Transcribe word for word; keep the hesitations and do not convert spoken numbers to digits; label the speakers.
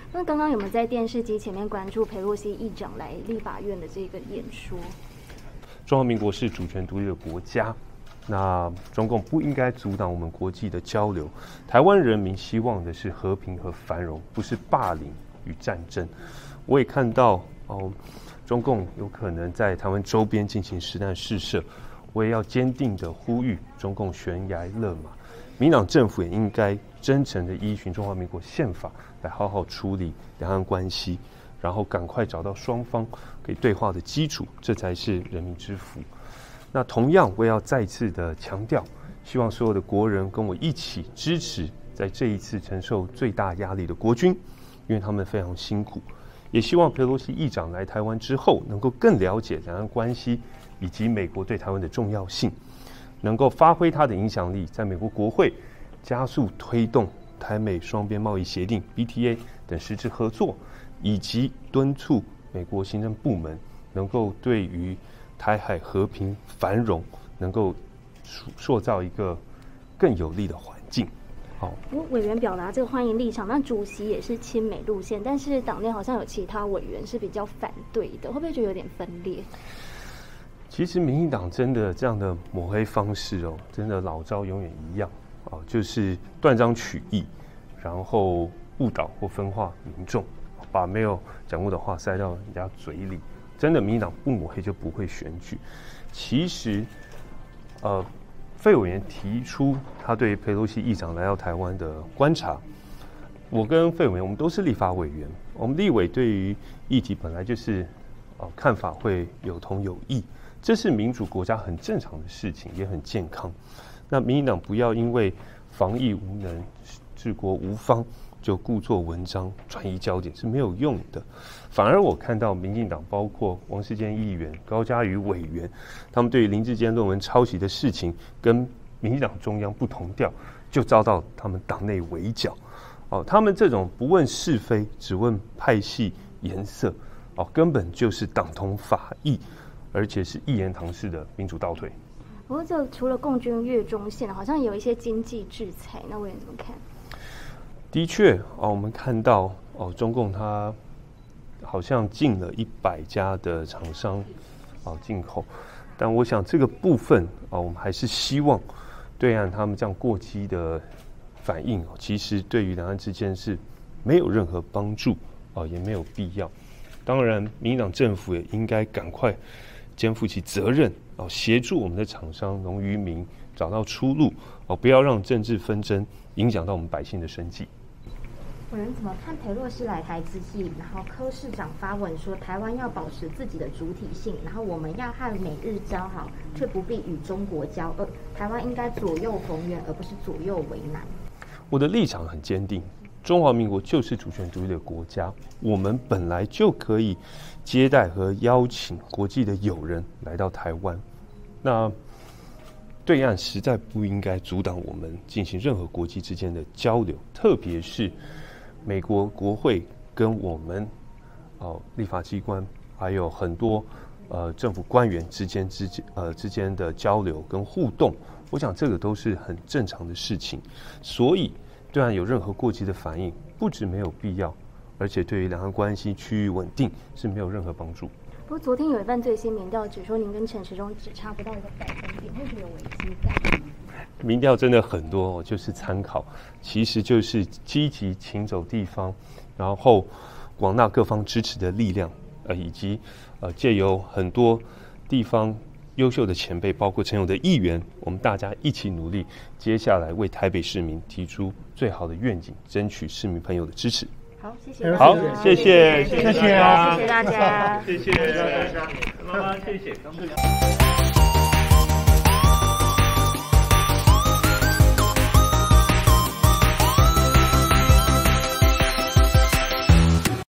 Speaker 1: 那刚刚有没有在电视机前面关注裴洛西议长来立法院的这个演说？
Speaker 2: 中华民国是主权独立的国家，那中共不应该阻挡我们国际的交流。台湾人民希望的是和平和繁荣，不是霸凌与战争。我也看到哦，中共有可能在台湾周边进行实弹试射，我也要坚定的呼吁中共悬崖勒马。民党政府也应该真诚的依循中华民国宪法来好好处理两岸关系，然后赶快找到双方可以对话的基础，这才是人民之福。那同样，我也要再次的强调，希望所有的国人跟我一起支持在这一次承受最大压力的国军，因为他们非常辛苦。也希望裴洛西议长来台湾之后，能够更了解两岸关系以及美国对台湾的重要性，能够发挥他的影响力，在美国国会加速推动台美双边贸易协定 B T A 等实质合作，以及敦促美国行政部门能够对于台海和平繁荣能够塑造一个更有利的环境。好，
Speaker 1: 不过委员表达这个欢迎立场，那主席也是亲美路线，但是党内好像有其他委员是比较反对的，会不会觉得有点分裂？
Speaker 2: 其实民进党真的这样的抹黑方式哦，真的老招永远一样啊，就是断章取义，然后误导或分化民众，把没有讲过的话塞到人家嘴里。真的民进党不抹黑就不会选举。其实，呃，费委员提出他对裴洛西议长来到台湾的观察，我跟费委员我们都是立法委员，我们立委对于议题本来就是呃看法会有同有异。这是民主国家很正常的事情，也很健康。那民进党不要因为防疫无能、治国无方，就故作文章、转移焦点，是没有用的。反而我看到民进党包括王世坚议员、高嘉瑜委员，他们对于林智坚论文抄袭的事情跟民进党中央不同调，就遭到他们党内围剿。哦，他们这种不问是非，只问派系颜色，哦，根本就是党同法异。而且是一言堂式的民主倒退。
Speaker 1: 不过，这除了共军越中线，好像有一些经济制裁，那委员怎么看？
Speaker 2: 的确，哦，我们看到哦，中共它好像禁了一百家的厂商哦进口，但我想这个部分哦，我们还是希望对岸他们这样过激的反应，其实对于两岸之间是没有任何帮助哦，也没有必要。当然，民进党政府也应该赶快肩负起责任哦，协助我们的厂商、农渔民找到出路哦，不要让政治纷争影响到我们百姓的生计。
Speaker 3: 委员怎么看裴洛西来台之际，然后柯市长发文说台湾要保持自己的主体性，然后我们要和美日交好，却不必与中国交恶，台湾应该左右逢源，而不是左右为难。
Speaker 2: 我的立场很坚定。中华民国就是主权独立的国家，我们本来就可以接待和邀请国际的友人来到台湾。那对岸实在不应该阻挡我们进行任何国际之间的交流，特别是美国国会跟我们哦立法机关还有很多呃政府官员之间之间呃之间的交流跟互动，我想这个都是很正常的事情，所以。对岸有任何过激的反应，不止没有必要，而且对于两岸关系趋于稳定是没有任何帮助。
Speaker 1: 不过昨天有一份最新民调指说，您跟陈时中只差不到一个百分点，会觉得有危机感。
Speaker 2: 民调真的很多，就是参考，其实就是积极请走地方，然后广纳各方支持的力量，呃，以及呃借由很多地方。优秀的前辈，包括陈勇的议员，我们大家一起努力，接下来为台北市民提出最好的愿景，争取市民朋友的支持。
Speaker 1: 好，谢谢。
Speaker 2: 好，谢谢，
Speaker 1: 谢谢，谢谢大家，
Speaker 2: 谢谢大家，妈妈，谢谢。